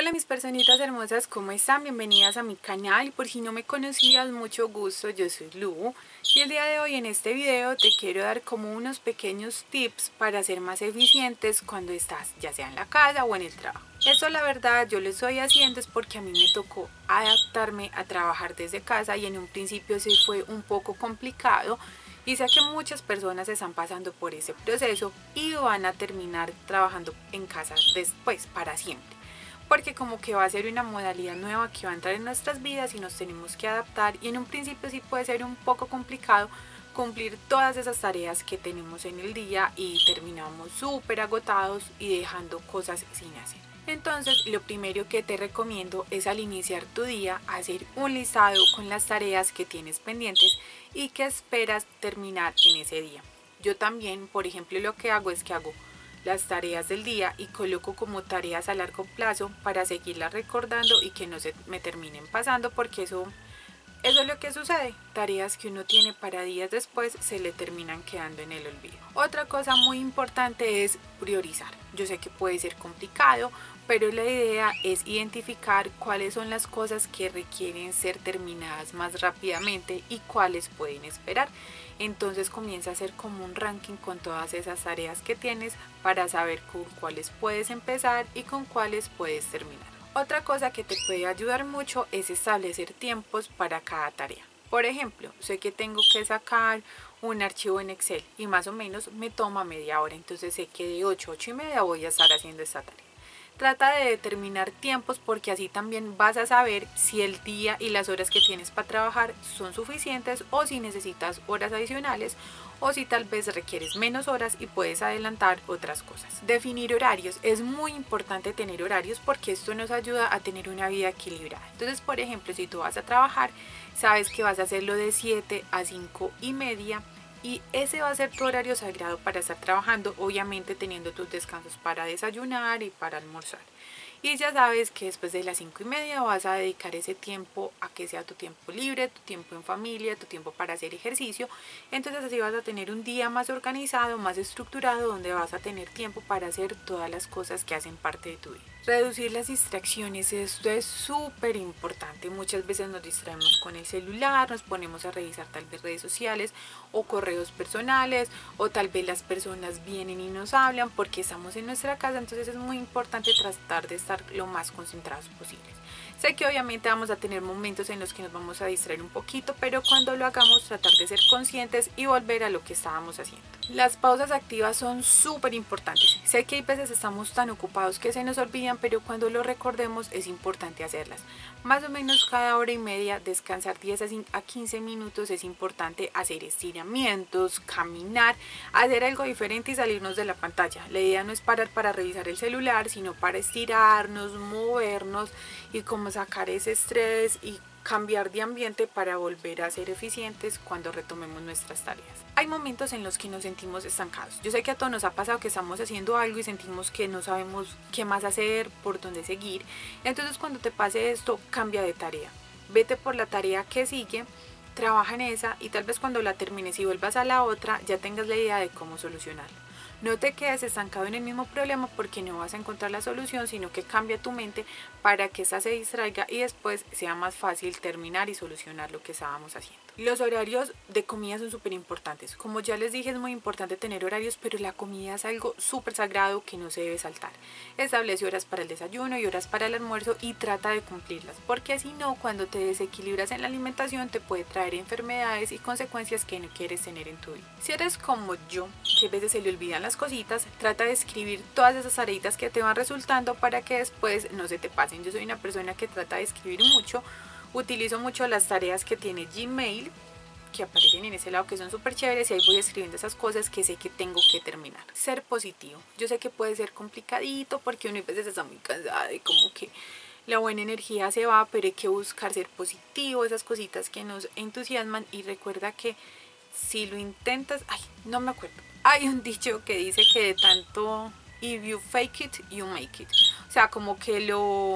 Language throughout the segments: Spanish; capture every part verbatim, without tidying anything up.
Hola mis personitas hermosas, ¿cómo están? Bienvenidas a mi canal. Por si no me conocías, mucho gusto, yo soy Lu. Y el día de hoy en este video te quiero dar como unos pequeños tips para ser más eficientes cuando estás ya sea en la casa o en el trabajo. Eso la verdad yo lo estoy haciendo es porque a mí me tocó adaptarme a trabajar desde casa y en un principio sí fue un poco complicado. Y sé que muchas personas están pasando por ese proceso y van a terminar trabajando en casa después para siempre. Porque como que va a ser una modalidad nueva que va a entrar en nuestras vidas y nos tenemos que adaptar, y en un principio sí puede ser un poco complicado cumplir todas esas tareas que tenemos en el día y terminamos súper agotados y dejando cosas sin hacer. Entonces lo primero que te recomiendo es al iniciar tu día hacer un listado con las tareas que tienes pendientes y que esperas terminar en ese día. Yo también, por ejemplo, lo que hago es que hago las tareas del día y coloco como tareas a largo plazo para seguirlas recordando y que no se me terminen pasando, porque eso, eso es lo que sucede. Tareas que uno tiene para días después se le terminan quedando en el olvido. Otra cosa muy importante es priorizar. Yo sé que puede ser complicado, pero la idea es identificar cuáles son las cosas que requieren ser terminadas más rápidamente y cuáles pueden esperar. Entonces comienza a hacer como un ranking con todas esas tareas que tienes para saber con cuáles puedes empezar y con cuáles puedes terminar. Otra cosa que te puede ayudar mucho es establecer tiempos para cada tarea. Por ejemplo, sé que tengo que sacar un archivo en Excel y más o menos me toma media hora, entonces sé que de ocho a ocho y media voy a estar haciendo esta tarea. Trata de determinar tiempos porque así también vas a saber si el día y las horas que tienes para trabajar son suficientes o si necesitas horas adicionales o si tal vez requieres menos horas y puedes adelantar otras cosas. Definir horarios. Es muy importante tener horarios porque esto nos ayuda a tener una vida equilibrada. Entonces, por ejemplo, si tú vas a trabajar, sabes que vas a hacerlo de siete a cinco y media. Y ese va a ser tu horario sagrado para estar trabajando, obviamente teniendo tus descansos para desayunar y para almorzar. Y ya sabes que después de las cinco y media vas a dedicar ese tiempo a que sea tu tiempo libre, tu tiempo en familia, tu tiempo para hacer ejercicio. Entonces así vas a tener un día más organizado, más estructurado, donde vas a tener tiempo para hacer todas las cosas que hacen parte de tu vida. Reducir las distracciones, esto es súper importante. Muchas veces nos distraemos con el celular, nos ponemos a revisar tal vez redes sociales o correos personales, o tal vez las personas vienen y nos hablan porque estamos en nuestra casa. Entonces es muy importante tratar de estar lo más concentrados posibles. Sé que obviamente vamos a tener momentos en los que nos vamos a distraer un poquito, pero cuando lo hagamos tratar de ser conscientes y volver a lo que estábamos haciendo. Las pausas activas son súper importantes. Sé que hay veces estamos tan ocupados que se nos olvidan, pero cuando lo recordemos es importante hacerlas. Más o menos cada hora y media, descansar diez a quince minutos. Es importante hacer estiramientos, caminar, hacer algo diferente y salirnos de la pantalla. La idea no es parar para revisar el celular, sino para estirarnos, movernos y como sacar ese estrés y cambiar de ambiente para volver a ser eficientes cuando retomemos nuestras tareas. Hay momentos en los que nos sentimos estancados. Yo sé que a todos nos ha pasado que estamos haciendo algo y sentimos que no sabemos qué más hacer, por dónde seguir. Entonces cuando te pase esto, cambia de tarea. Vete por la tarea que sigue, trabaja en esa y tal vez cuando la termines y vuelvas a la otra ya tengas la idea de cómo solucionarla. No te quedes estancado en el mismo problema porque no vas a encontrar la solución, sino que cambia tu mente para que esa se distraiga y después sea más fácil terminar y solucionar lo que estábamos haciendo. Los horarios de comida son súper importantes. Como ya les dije, es muy importante tener horarios, pero la comida es algo súper sagrado que no se debe saltar. Establece horas para el desayuno y horas para el almuerzo y trata de cumplirlas, porque si no, cuando te desequilibras en la alimentación te puede traer enfermedades y consecuencias que no quieres tener en tu vida. Si eres como yo, que a veces se le olvidan las cositas, trata de escribir todas esas tareitas que te van resultando para que después no se te pasen. Yo soy una persona que trata de escribir mucho, utilizo mucho las tareas que tiene Gmail, que aparecen en ese lado, que son súper chéveres, y ahí voy escribiendo esas cosas que sé que tengo que terminar. Ser positivo. Yo sé que puede ser complicadito porque uno a veces está muy cansada y como que la buena energía se va, pero hay que buscar ser positivo, esas cositas que nos entusiasman. Y recuerda que si lo intentas, ay, no me acuerdo, hay un dicho que dice que de tanto if you fake it, you make it. O sea, como que lo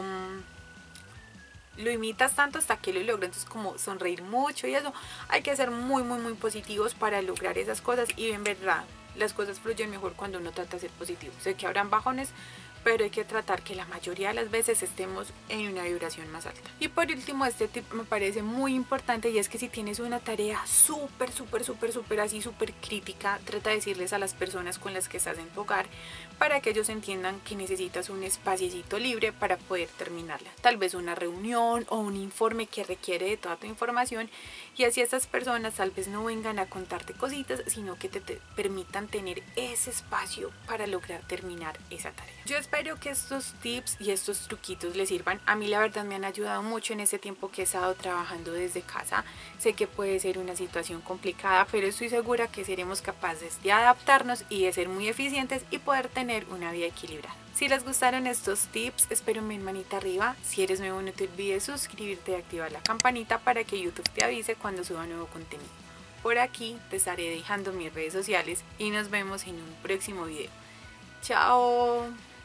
lo imitas tanto hasta que lo logras. Entonces como sonreír mucho y eso, hay que ser muy muy muy positivos para lograr esas cosas. Y en verdad las cosas fluyen mejor cuando uno trata de ser positivo. Sé que habrán bajones, pero hay que tratar que la mayoría de las veces estemos en una vibración más alta. Y por último, este tip me parece muy importante, y es que si tienes una tarea súper, súper, súper, súper así, súper crítica, trata de decirles a las personas con las que estás en tu hogar para que ellos entiendan que necesitas un espaciecito libre para poder terminarla. Tal vez una reunión o un informe que requiere de toda tu información, y así estas personas tal vez no vengan a contarte cositas, sino que te, te permitan tener ese espacio para lograr terminar esa tarea. Yo espero que estos tips y estos truquitos les sirvan. A mí la verdad me han ayudado mucho en este tiempo que he estado trabajando desde casa. Sé que puede ser una situación complicada, pero estoy segura que seremos capaces de adaptarnos y de ser muy eficientes y poder tener una vida equilibrada. Si les gustaron estos tips, espero mi manita arriba. Si eres nuevo, no te olvides suscribirte y activar la campanita para que YouTube te avise cuando suba nuevo contenido. Por aquí te estaré dejando mis redes sociales y nos vemos en un próximo video. ¡Chao!